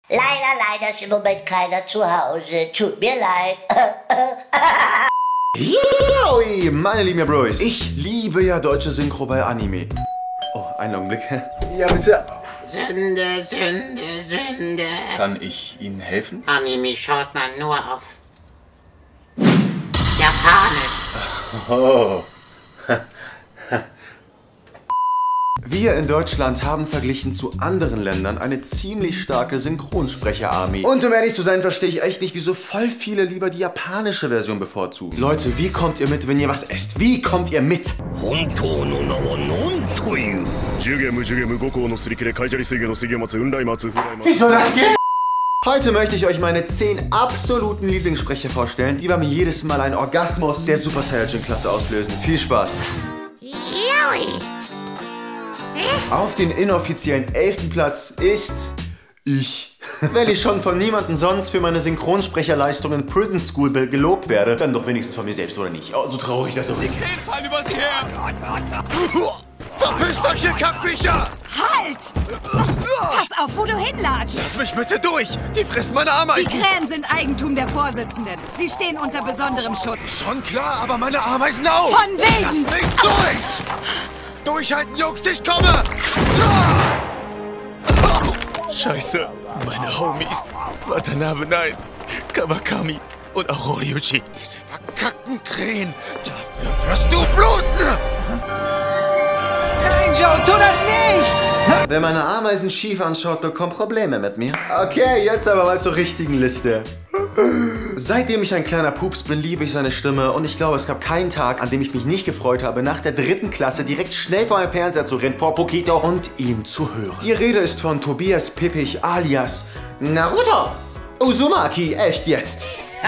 Leider ist im Moment keiner zu Hause. Tut mir leid. Yoii, meine lieben Bros. Ich liebe ja deutsche Synchro bei Anime. Oh, einen Augenblick. Ja, bitte. Sünde, Sünde, Sünde. Kann ich Ihnen helfen? Anime schaut man nur auf Japanisch. Oh. Wir in Deutschland haben verglichen zu anderen Ländern eine ziemlich starke Synchronsprecherarmee. Und um ehrlich zu sein, verstehe ich echt nicht, wieso voll viele lieber die japanische Version bevorzugen. Leute, wie kommt ihr mit, wenn ihr was esst? Wie kommt ihr mit? Wie soll das gehen? Heute möchte ich euch meine 10 absoluten Lieblingssprecher vorstellen, die bei mir jedes Mal einen Orgasmus der Super Saiyajin-Klasse auslösen. Viel Spaß! Auf den inoffiziellen 11. Platz ist ich. Wenn ich schon von niemandem sonst für meine Synchronsprecherleistung in Prison School gelobt werde, dann doch wenigstens von mir selbst, oder nicht? Oh, so traurig das doch ist. Ich rede fallen über sie her! Verpisst euch, ihr Kackviecher! Halt! Pass auf, wo du hinlatschst! Lass mich bitte durch! Die fressen meine Ameisen! Die Krähen sind Eigentum der Vorsitzenden. Sie stehen unter besonderem Schutz. Schon klar, aber meine Ameisen auch! Von wegen! Lass mich durch! Durchhalten, Jungs, ich komme! Scheiße, meine Homies. Watanabe, nein. Kawakami und auch Horyuchi. Diese verkackten Krähen, dafür wirst du bluten! Nein, Joe, tu das nicht! Wer meine Ameisen schief anschaut, bekommt Probleme mit mir. Okay, jetzt aber mal zur richtigen Liste. Seitdem ich ein kleiner Pups bin, liebe ich seine Stimme und ich glaube, es gab keinen Tag, an dem ich mich nicht gefreut habe, nach der 3. Klasse direkt schnell vor meinem Fernseher zu rennen, vor Pokito und ihn zu hören. Die Rede ist von Tobias Pippich alias Naruto Uzumaki, echt jetzt.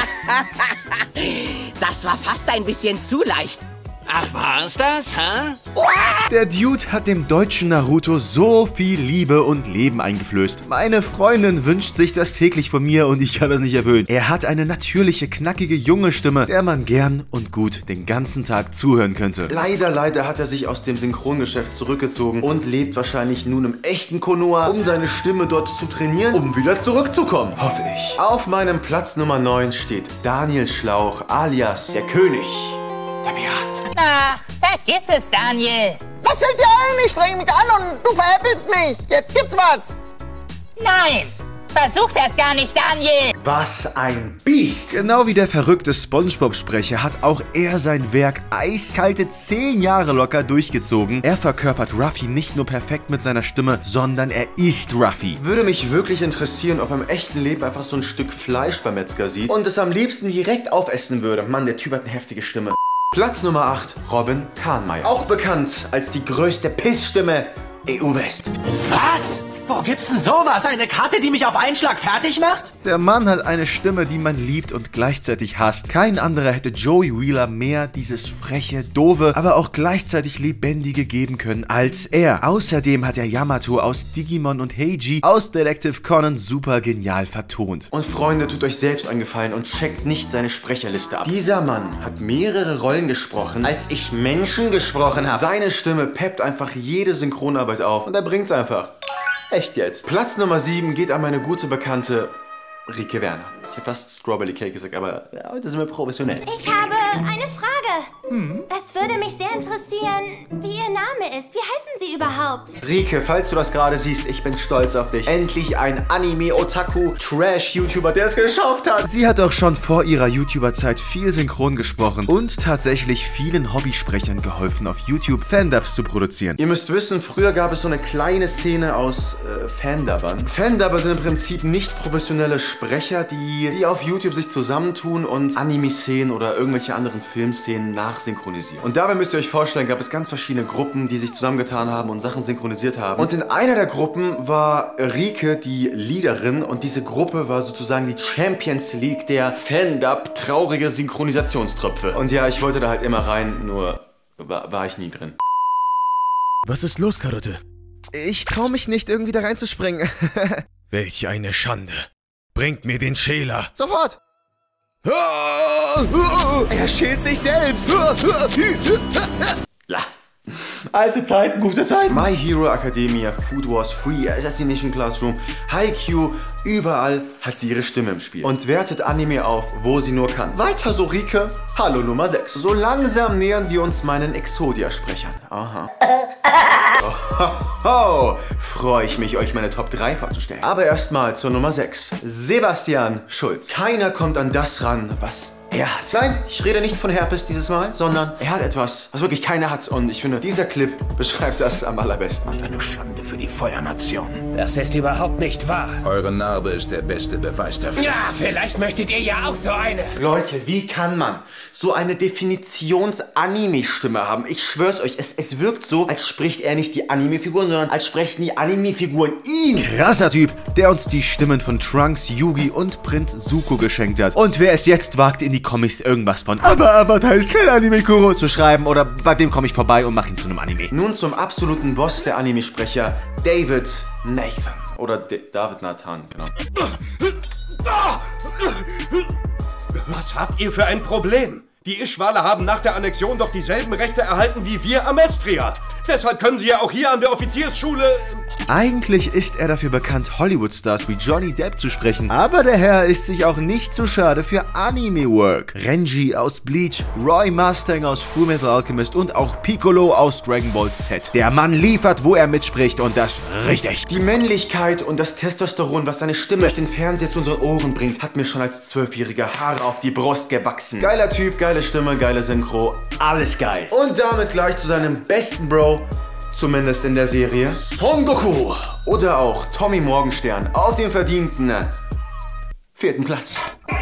Das war fast ein bisschen zu leicht. Ach, war's das, hä? Der Dude hat dem deutschen Naruto so viel Liebe und Leben eingeflößt. Meine Freundin wünscht sich das täglich von mir und ich kann das nicht erfüllen. Er hat eine natürliche, knackige, junge Stimme, der man gern und gut den ganzen Tag zuhören könnte. Leider hat er sich aus dem Synchrongeschäft zurückgezogen und lebt wahrscheinlich nun im echten Konoha, um seine Stimme dort zu trainieren, um wieder zurückzukommen. Hoffe ich. Auf meinem Platz Nummer 9 steht Daniel Schlauch alias der König der Piraten. Ach, vergiss es, Daniel. Was fällt dir ein? Ich streng mich an und du veräppelst mich. Jetzt gibt's was. Nein, versuch's erst gar nicht, Daniel. Was ein Biest! Genau wie der verrückte SpongeBob-Sprecher hat auch er sein Werk eiskalte 10 Jahre locker durchgezogen. Er verkörpert Ruffy nicht nur perfekt mit seiner Stimme, sondern er ist Ruffy. Würde mich wirklich interessieren, ob er im echten Leben einfach so ein Stück Fleisch beim Metzger sieht und es am liebsten direkt aufessen würde. Mann, der Typ hat eine heftige Stimme. Platz Nummer 8, Robin Kahnmeier. Auch bekannt als die größte Pissstimme EU-West. Was? Wo gibt's denn sowas? Eine Karte, die mich auf einen Schlag fertig macht? Der Mann hat eine Stimme, die man liebt und gleichzeitig hasst. Kein anderer hätte Joey Wheeler mehr dieses freche, doofe, aber auch gleichzeitig lebendige geben können als er. Außerdem hat er Yamato aus Digimon und Heiji aus Detective Conan super genial vertont. Und Freunde, tut euch selbst einen Gefallen und checkt nicht seine Sprecherliste ab. Dieser Mann hat mehrere Rollen gesprochen, als ich Menschen gesprochen habe. Seine Stimme peppt einfach jede Synchronarbeit auf und er bringt's einfach. Echt jetzt. Platz Nummer 7 geht an meine gute Bekannte Rike Werner. Ich hätte fast Strawberry Cake gesagt, aber ja, heute sind wir professionell. Ich habe eine Frage. Es würde mich sehr interessieren, wie Ihr Name ist. Wie heißen Sie überhaupt? Rike, falls du das gerade siehst, ich bin stolz auf dich. Endlich ein Anime-Otaku-Trash-YouTuber, der es geschafft hat. Sie hat auch schon vor ihrer YouTuber-Zeit viel synchron gesprochen und tatsächlich vielen Hobbysprechern geholfen, auf YouTube Fandubs zu produzieren. Ihr müsst wissen, früher gab es so eine kleine Szene aus Fandubbern. Fandubber sind im Prinzip nicht professionelle Sprecher, die auf YouTube sich zusammentun und Anime-Szenen oder irgendwelche anderen Filmszenen nachsynchronisieren. Und dabei müsst ihr euch vorstellen, gab es ganz verschiedene Gruppen, die sich zusammengetan haben und Sachen synchronisiert haben. Und in einer der Gruppen war Rike die Leaderin und diese Gruppe war sozusagen die Champions League der Fandub traurige Synchronisationströpfe. Und ja, ich wollte da halt immer rein, nur war ich nie drin. Was ist los, Karotte? Ich traue mich nicht, irgendwie da reinzuspringen. Welch eine Schande. Bringt mir den Schäler. Sofort! Er schält sich selbst! Alte Zeiten, gute Zeiten. My Hero Academia, Food Wars, Free, Assassination Classroom, Haikyuu, überall hat sie ihre Stimme im Spiel. Und wertet Anime auf, wo sie nur kann. Weiter so, Rike. Hallo Nummer 6. So langsam nähern wir uns meinen Exodia-Sprechern. Aha. Oh, freue ich mich, euch meine Top 3 vorzustellen. Aber erstmal zur Nummer 6. Sebastian Schulz. Keiner kommt an das ran, was er hat. Nein, ich rede nicht von Herpes dieses Mal, sondern er hat etwas, was wirklich keiner hat. Und ich finde, dieser Clip beschreibt das am allerbesten. Eine Schande für die Feuernation. Das ist überhaupt nicht wahr. Eure Narbe ist der beste Beweis dafür. Ja, vielleicht möchtet ihr ja auch so eine. Leute, wie kann man so eine Definitions-Anime-Stimme haben? Ich schwör's euch, es wirkt so, als spricht er nicht die Anime-Figuren, sondern als sprechen die Anime-Figuren ihn. Krasser Typ, der uns die Stimmen von Trunks, Yugi und Prinz Zuko geschenkt hat. Und wer es jetzt wagt, in die Comics irgendwas von aber Avatar ist kein Anime-Kuro zu schreiben, oder bei dem komme ich vorbei und mache ihn zu einem Anime. Nun zum absoluten Boss der Anime-Sprecher, David Nathan. Oder David Nathan, genau. Was habt ihr für ein Problem? Die Ishwale haben nach der Annexion doch dieselben Rechte erhalten wie wir Amestria. Deshalb können sie ja auch hier an der Offiziersschule... Eigentlich ist er dafür bekannt, Hollywood-Stars wie Johnny Depp zu sprechen, aber der Herr ist sich auch nicht zu schade für Anime-Work. Renji aus Bleach, Roy Mustang aus Fullmetal Alchemist und auch Piccolo aus Dragon Ball Z. Der Mann liefert, wo er mitspricht, und das richtig. Die Männlichkeit und das Testosteron, was seine Stimme durch den Fernseher zu unseren Ohren bringt, hat mir schon als 12-Jähriger Haare auf die Brust gewachsen. Geiler Typ, geile Stimme, geile Synchro, alles geil. Und damit gleich zu seinem besten Bro, zumindest in der Serie, Son Goku. Oder auch Tommy Morgenstern auf dem verdienten 4. Platz.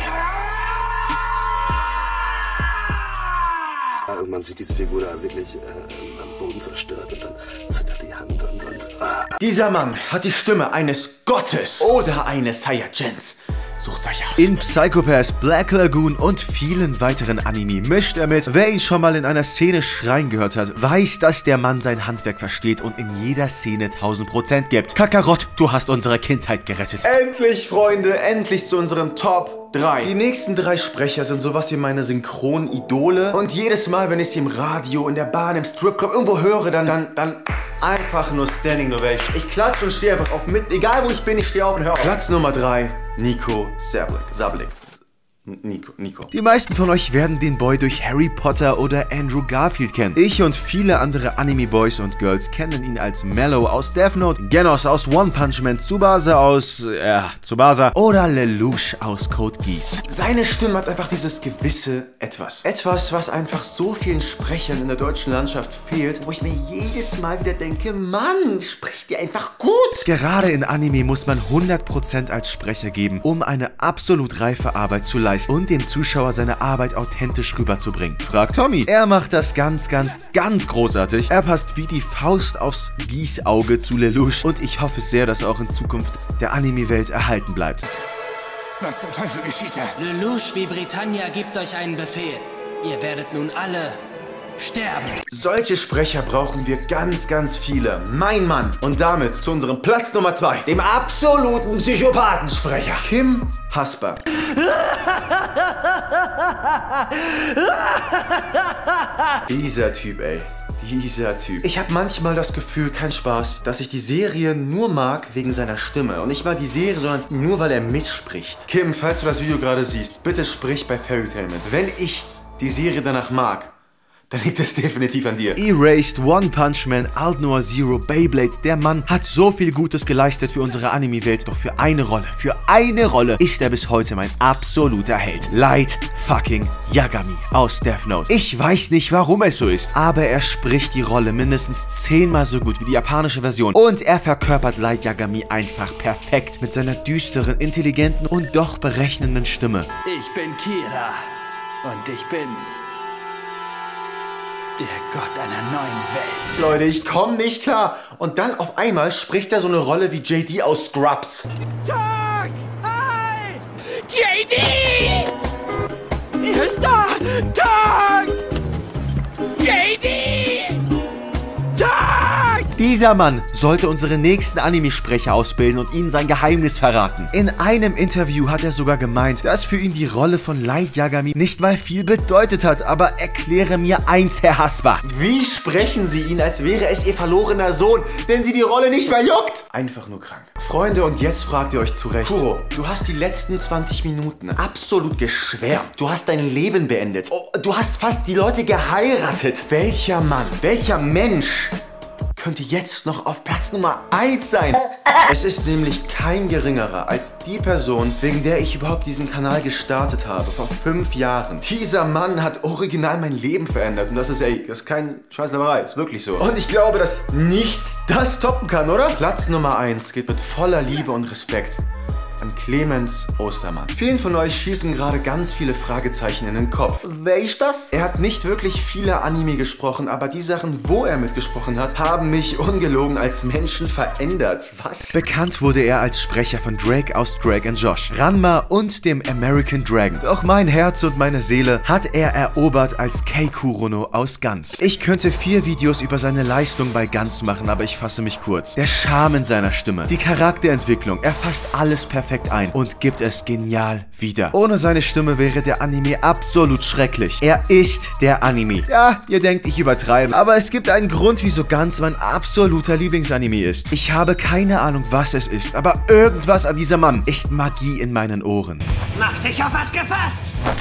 Und man sieht diese Figur da wirklich am Boden zerstört und dann zittert die Hand und Dieser Mann hat die Stimme eines Gottes oder eines Saiyajins. Sucht euch aus. In Psycho Pass, Black Lagoon und vielen weiteren Anime mischt er mit. Wer ihn schon mal in einer Szene schreien gehört hat, weiß, dass der Mann sein Handwerk versteht und in jeder Szene 1000% gibt. Kakarott, du hast unsere Kindheit gerettet. Endlich, Freunde, endlich zu unseren Top 3. Die nächsten 3 Sprecher sind sowas wie meine Synchron-Idole. Und jedes Mal, wenn ich sie im Radio, in der Bahn, im Stripclub irgendwo höre, dann einfach nur Standing Ovation. Ich klatsche und stehe einfach auf mit. Egal wo ich bin, ich stehe auf und höre auf. Platz Nummer 3, Nico Sablik. Nico. Die meisten von euch werden den Boy durch Harry Potter oder Andrew Garfield kennen. Ich und viele andere Anime-Boys und Girls kennen ihn als Mello aus Death Note, Genos aus One Punch Man, Tsubasa aus, Tsubasa oder Lelouch aus Code Geass. Seine Stimme hat einfach dieses gewisse Etwas. Etwas, was einfach so vielen Sprechern in der deutschen Landschaft fehlt, wo ich mir jedes Mal wieder denke, Mann, spricht ihr einfach gut. Gerade in Anime muss man 100% als Sprecher geben, um eine absolut reife Arbeit zu leisten und dem Zuschauer seine Arbeit authentisch rüberzubringen. Frag Tommy. Er macht das ganz großartig. Er passt wie die Faust aufs Gießauge zu Lelouch und ich hoffe sehr, dass er auch in Zukunft der Anime-Welt erhalten bleibt. Was zum Teufel geschieht da? Lelouch wie Britannia gibt euch einen Befehl. Ihr werdet nun alle sterben. Solche Sprecher brauchen wir ganz viele. Mein Mann. Und damit zu unserem Platz Nummer 2, dem absoluten Psychopathensprecher, Kim Hasper. Dieser Typ, ey. Dieser Typ. Ich habe manchmal das Gefühl, kein Spaß, dass ich die Serie nur mag wegen seiner Stimme. Und nicht mal die Serie, sondern nur, weil er mitspricht. Kim, falls du das Video gerade siehst, bitte sprich bei Fairy Tail mit. Wenn ich die Serie danach mag, dann liegt es definitiv an dir. Erased, One Punch Man, Alt Noir Zero, Beyblade. Der Mann hat so viel Gutes geleistet für unsere Anime-Welt. Doch für eine Rolle ist er bis heute mein absoluter Held. Light fucking Yagami aus Death Note. Ich weiß nicht, warum es so ist, aber er spricht die Rolle mindestens 10-mal so gut wie die japanische Version. Und er verkörpert Light Yagami einfach perfekt mit seiner düsteren, intelligenten und doch berechnenden Stimme. Ich bin Kira und ich bin der Gott einer neuen Welt. Leute, ich komme nicht klar. Und dann auf einmal spricht er so eine Rolle wie JD aus Scrubs. Tag! Hi! JD! Er ist da! Tag! JD! Tag! Dieser Mann sollte unsere nächsten Anime-Sprecher ausbilden und ihnen sein Geheimnis verraten. In einem Interview hat er sogar gemeint, dass für ihn die Rolle von Light Yagami nicht mal viel bedeutet hat. Aber erkläre mir eins, Herr Hasbach. Wie sprechen Sie ihn, als wäre es Ihr verlorener Sohn, wenn Sie die Rolle nicht mehr juckt? Einfach nur krank. Freunde, und jetzt fragt ihr euch zurecht. Kuro, du hast die letzten 20 Minuten absolut geschwärmt. Du hast dein Leben beendet. Oh, du hast fast die Leute geheiratet. Welcher Mann, welcher Mensch könnte jetzt noch auf Platz Nummer 1 sein? Es ist nämlich kein geringerer als die Person, wegen der ich überhaupt diesen Kanal gestartet habe, vor 5 Jahren. Dieser Mann hat original mein Leben verändert und das ist kein Scheißerei, ist wirklich so. Und ich glaube, dass nichts das toppen kann, oder? Platz Nummer 1 geht mit voller Liebe und Respekt an Clemens Ostermann. Vielen von euch schießen gerade ganz viele Fragezeichen in den Kopf. Wer ist das? Er hat nicht wirklich viele Anime gesprochen, aber die Sachen, wo er mitgesprochen hat, haben mich ungelogen als Menschen verändert. Was? Bekannt wurde er als Sprecher von Drake aus Drake and Josh, Ranma und dem American Dragon. Doch mein Herz und meine Seele hat er erobert als Kei Kurono aus Guns. Ich könnte 4 Videos über seine Leistung bei Guns machen, aber ich fasse mich kurz. Der Charme in seiner Stimme, die Charakterentwicklung, er fasst alles perfekt ein und gibt es genial wieder. Ohne seine Stimme wäre der Anime absolut schrecklich. Er ist der Anime. Ja, ihr denkt, ich übertreibe, aber es gibt einen Grund, wieso Guns mein absoluter Lieblingsanime ist. Ich habe keine Ahnung, was es ist, aber irgendwas an diesem Mann ist Magie in meinen Ohren. Mach dich auf was gefasst!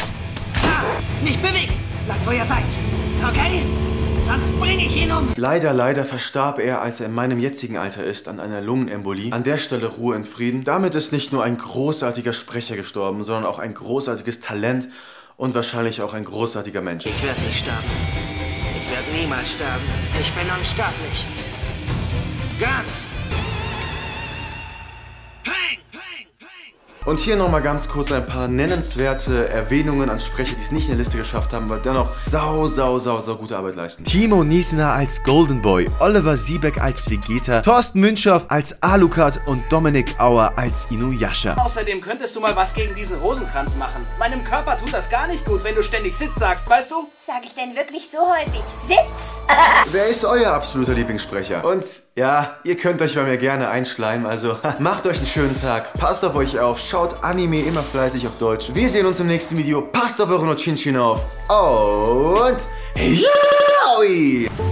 Nicht bewegen! Bleibt, wo ihr seid! Okay? Sonst bringe ich ihn um! Leider verstarb er, als er in meinem jetzigen Alter ist, an einer Lungenembolie. An der Stelle Ruhe in Frieden. Damit ist nicht nur ein großartiger Sprecher gestorben, sondern auch ein großartiges Talent und wahrscheinlich auch ein großartiger Mensch. Ich werde nicht sterben. Ich werde niemals sterben. Ich bin unsterblich. Guns! Und hier nochmal ganz kurz ein paar nennenswerte Erwähnungen an Sprecher, die es nicht in der Liste geschafft haben, aber dennoch sau gute Arbeit leisten. Timo Niesner als Golden Boy, Oliver Siebeck als Vegeta, Thorsten Münchow als Alucard und Dominik Auer als Inuyasha. Außerdem könntest du mal was gegen diesen Rosenkranz machen. Meinem Körper tut das gar nicht gut, wenn du ständig Sitz sagst, weißt du? Sag ich denn wirklich so häufig Sitz? Wer ist euer absoluter Lieblingssprecher? Und ja, ihr könnt euch bei mir gerne einschleimen, also macht euch einen schönen Tag, passt auf euch auf, schaut Anime immer fleißig auf Deutsch. Wir sehen uns im nächsten Video, passt auf eure Chinchin auf und Yaoi!